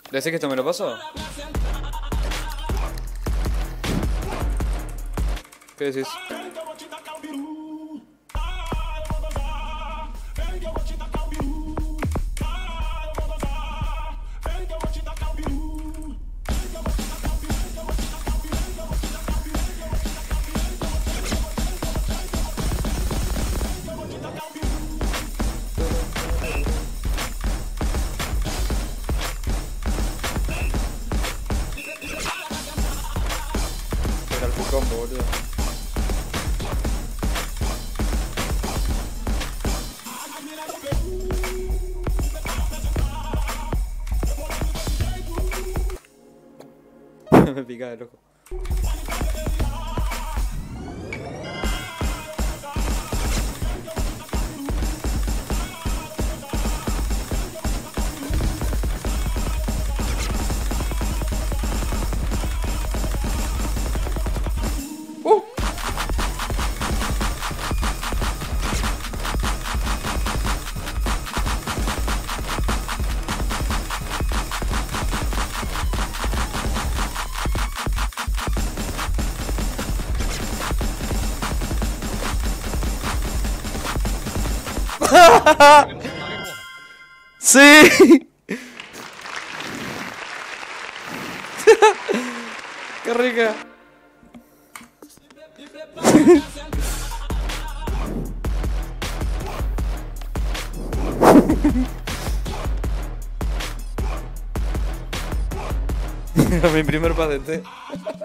¿Decís que esto me lo paso? ¿Qué decís? Era el full combo, boludo. Me pica el ojo. ¡Sí! ¡Qué rica! Mi primer patente.